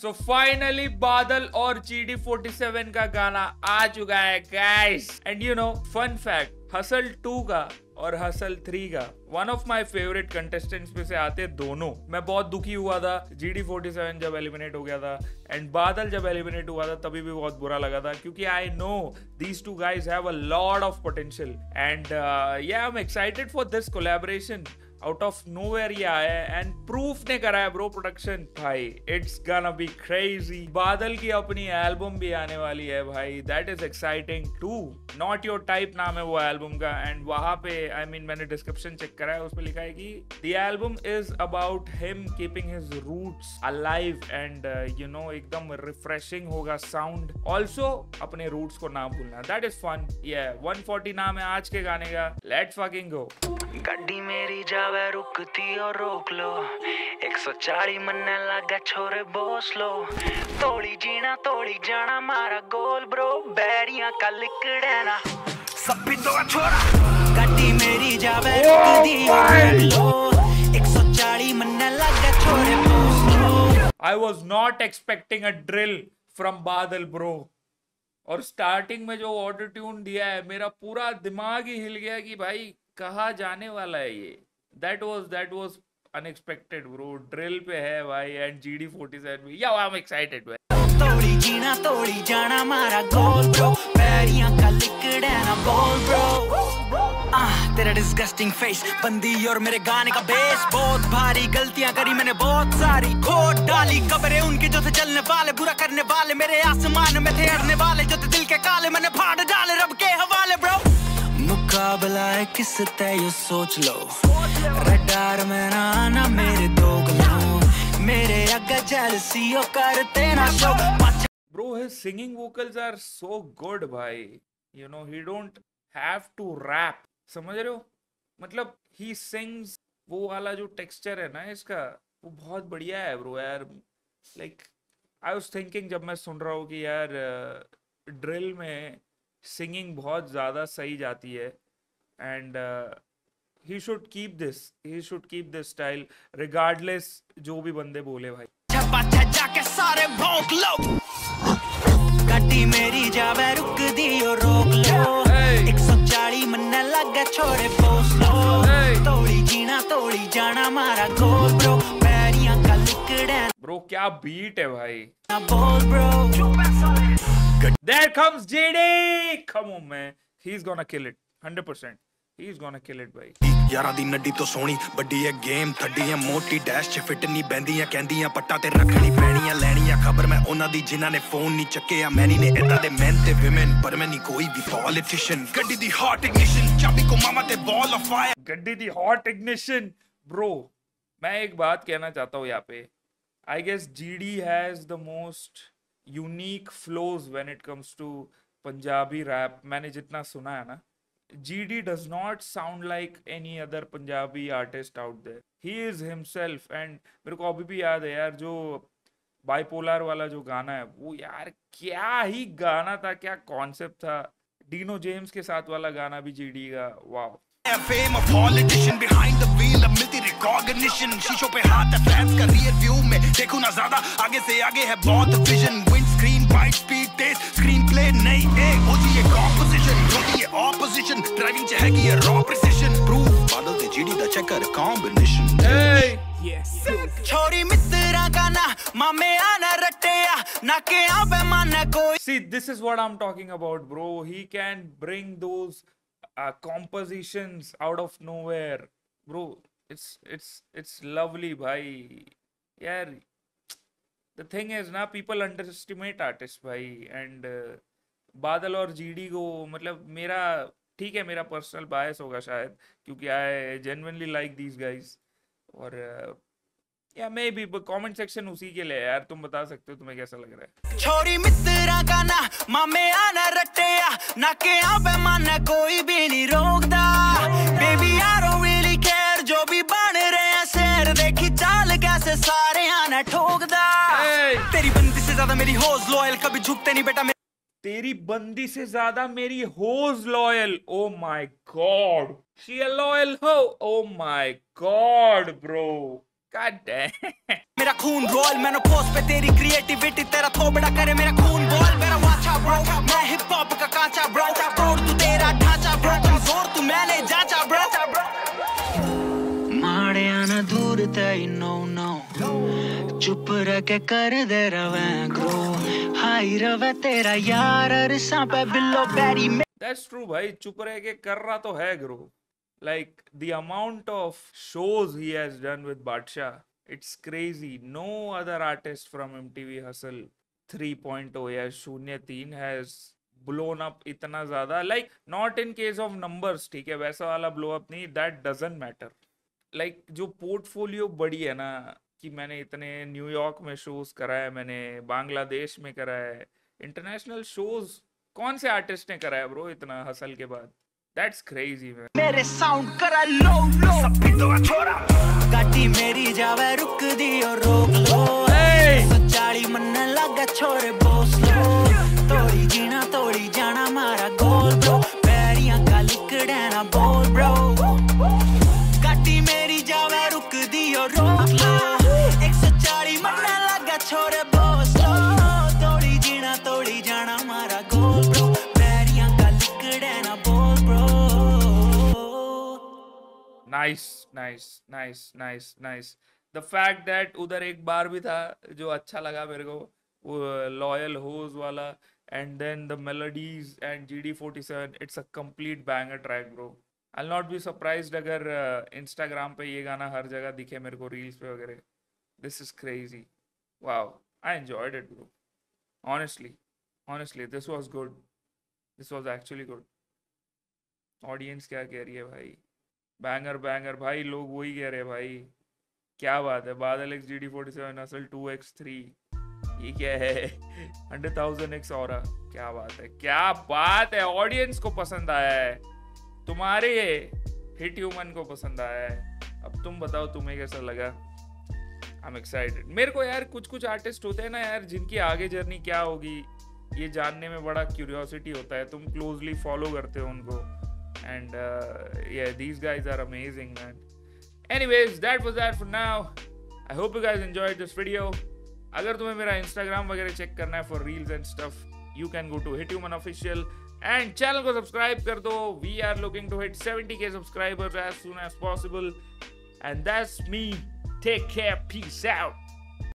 So finally बादल और GD47 का गाना आ चुका है guys. And you know fun fact, Hustle 2 का और हसल 3 का one of my favourite contestants में से आते दोनों। मैं बहुत दुखी हुआ था GD47 जब एलिमिनेट हो गया था, एंड बादल जब एलिमिनेट हुआ था तभी भी बहुत बुरा लगा था, क्योंकि I know these two guys have a lot of potential and yeah I am excited for this collaboration. Out of nowhere ये आया है एंड प्रूफ ने करा है ब्रो प्रोडक्शन भाई, it's gonna be crazy. Badal की अपनी एल्बम भी आने वाली है भाई, that is exciting too. Not your type नाम है वो एल्बम का, एंड वहां पे आई मीन मैंने डिस्क्रिप्शन चेक करा है, उस पे लिखा है कि the album is about him keeping his roots alive and you know एकदम रिफ्रेशिंग होगा साउंड। ऑल्सो अपने रूट्स को ना भूलना, दैट इज फन। ये 140 नाम है आज के गाने का, लेट्स फकिंग गो। गड्डी मेरी जावे रुकती और रोक लो, 140 मनने लगा छोरे बोस लो, तोड़ी जीना तोड़ी जाना मारा गोल ब्रो, बैरियां का लिकड़े ना सब भी तो छोरा। गड्डी मेरी जावे रुकती और रोक लो, 140 मनने लगा छोरे बोस लो। I was not expecting a drill from Badal bro, और स्टार्टिंग में जो ऑटो ट्यून दिया है मेरा पूरा दिमाग ही हिल गया कि भाई कहाँ जाने वाला है ये। That was unexpected bro, drill पे है भाई एंड GD47 भी। Yeah, I'm excited भाई। तोड़ी जीना तोड़ी जाना मारा गोल ब्रो, बैरियां का लिकड़े ना बोल ब्रो। तेरा डिस्गस्टिंग फेस बंदी और मेरे गाने का बेस, बहुत भारी गलतियां करी मैंने बहुत सारी, खोट डाली कब्रें उनके जो थे चलने वाले, बुरा करने वाले मेरे आसमान में थे अड़ने वाले, जो थे दिल के काले मैंने फाड़ डाले रब के हवाले ब्रो। मुकाबला है किससे ये सोच लो, रडार में ना आना मेरे दोगलों, मेरे अग्गा जेलसी ओ करते ना show. Bro, his singing vocals are so good भाई, you know he don't have to rap, समझ रहे हो? मतलब he sings, वो वाला जो texture है ना इसका वो बहुत बढ़िया है ब्रो यार। Like I was thinking जब मैं सुन रहा हूँ कि यार ड्रिल में सिंगिंग बहुत ज़्यादा सही जाती है, and he should keep this style regardless जो भी बंदे बोले भाई। जाके सारे भौंक लो, गड्डी मेरी जावे रुक दी और रोक लो, 140 मनने लगा छोरे बोस लो, तोड़ी जीना तोड़ी जाना मारा गोल ब्रो, बैरियां का लिकड़े ब्रो क्या बीट है भाई। ना बोल bro. There comes JD, come on man, he's gonna kill it 100%, he's gonna kill it भाई। यारा दी नड्डी तो सोनी बड्डी है गेम थड्डी है मोटी डैश च फिट नहीं बहंदियां कहंदियां पट्टा ते रखनी पैणियां लैणियां खबर मैं उन्हां दी जिन्हां ने फोन नहीं चुक्किया, मैनी ने इदां दे men ते women पर मैं नहीं कोई भी पॉलिटिशियन। गड्डी दी हॉट इग्निशन चाबी को मामा ते बॉल ऑफ फायर, गड्डी दी हॉट इग्निशन। ब्रो मैं एक बात कहना चाहता हूँ यहाँ पे, I guess GD has the most unique flows when it comes to Punjabi rap. मैंने जितना सुना है ना, GD does not sound like any other Punjabi artist out there. He is himself, and मेरे को अभी भी याद है यार जो बाइपोलर वाला जो गाना है वो, यार क्या ही गाना था, क्या कॉन्सेप्ट था। डीनो जेम्स के साथ वाला गाना भी GD का, wow. Fame of politician behind the wheel अब मिलती रिकॉग्निशन, शीशों पे हाथ है फैंस का रियर व्यू में देखो ना ज्यादा आगे से आगे है बहुत vision, windscreen wide speed तेज स्क्रीन प्ले नहीं एक होती है कॉम्पोजिशन, होती है ऑपोजिशन ड्राइविंग चाहेगी ये रॉ प्रिसिजन, प्रूफ बादल ते GD दा चक्कर कॉम्बिनेशन। छोरी मित्रा का ना मामे आना रट्टिया ना के आवे माने कोई। See, this is what I'm talking about bro, he can bring those compositions out of nowhere bro, it's lovely bhai yaar। the thing is na, people underestimate artists bhai, and बादल और GD को मतलब मेरा ठीक है, मेरा personal bias होगा शायद, क्योंकि I genuinely like these guys, और या मे बी कमेंट सेक्शन उसी के लिए यार, तुम बता सकते हो तुम्हें कैसा लग रहा है। छोरी मित्रा का ना मामे आना रट्टिया ना के आवे माने कोई भी नहीं रोकदा, baby I don't really care जो भी बन रहे हैं शेर, देखी चाल कैसे सारे आना ठोकदा, तेरी बंदी से ज्यादा मेरी होज लॉयल कभी झुकते नहीं बेटा, तेरी बंदी से ज्यादा मेरी होज loyal. Oh my god, she a loyal हो, oh my god bro, God damn. मेरा खून रोल मैंने पोस्ट पे तेरी क्रिएटिविटी तेरा थोबड़ा करे मेरा खून बोल मेरा वाचा ब्रो मैं हिप हॉप का कांचा ब्रो तोड़ तू तेरा ढांचा ब्रो कमजोर तू मैंने जांचा ब्रो माड़े आना दूर तई नो नो चुप रह के कर दे रवे ग्रो हाई रवे तेरा यार अरसा पे बिल्लो बैरी में That's true भाई, चुप रह के कर रहा तो है grow. Like the amount of shows he has done with Badshah, it's crazy. No other artist from MTV Hustle 3.0 या 03 has blown up इतना ज़्यादा. Like not in case of numbers, ठीक है, वैसा वाला blow up नहीं. That doesn't matter. Like जो portfolio बड़ी है ना, कि मैंने इतने न्यूयॉर्क में shows करा है, मैंने बांग्लादेश में करा है, international shows कौन से आर्टिस्ट ने करा है ब्रो इतना हसल के बाद? That's crazy man. मेरे साउंड करा लो लो सब पिंदो छोरा गाड़ी मेरी जावे रुक दी और रोक लो सच्चाई मनने लगा छोरे बोस लो तोड़ी जीना तोड़ी जाना मारा गोल ब्रो पैरियां का लिकड़े ना बोल ब्रो गाड़ी मेरी जावे रुक दी और रोक लो एक सच्चाई मनने लगा छोरे बोस लो तोड़ी जीना तोड़ी जाना मारा गोल ब्रो पैरियां का लिकड़े ना बोल bro Nice. The fact that उधर एक बार भी था जो अच्छा लगा मेरे को, वो लॉयल होज वाला, and then the melodies and GD47, it's a complete banger track bro. I'll not be surprised अगर Instagram पे ये गाना हर जगह दिखे मेरे को रील्स पे वगैरह. This is crazy. Wow, I enjoyed it bro. Honestly, this was good. This was actually good. Audience क्या कह रही है भाई? बैंगर भाई, लोग वही कह रहे हैं भाई. क्या बात है, बादल X GD47 हसल 2x3, ये क्या है? 100,000x और क्या बात है. ऑडियंस को पसंद आया है, तुम्हारे हिट ह्यूमन को पसंद आया है. अब तुम बताओ तुम्हें कैसा लगा. I am excited. मेरे को यार कुछ आर्टिस्ट होते हैं ना यार, जिनकी आगे जर्नी क्या होगी ये जानने में बड़ा क्यूरियोसिटी होता है. तुम क्लोजली फॉलो करते हो उनको. And yeah, these guys are amazing man. Anyways, that was that for now. I hope you guys enjoyed this video. अगर तुम्हें मेरा Instagram वगैरह चेक करना है for reels and stuff, you can go to HitHuman Official and channel को subscribe कर दो. We are looking to hit 70k subscribers as soon as possible. And that's me. Take care. Peace out.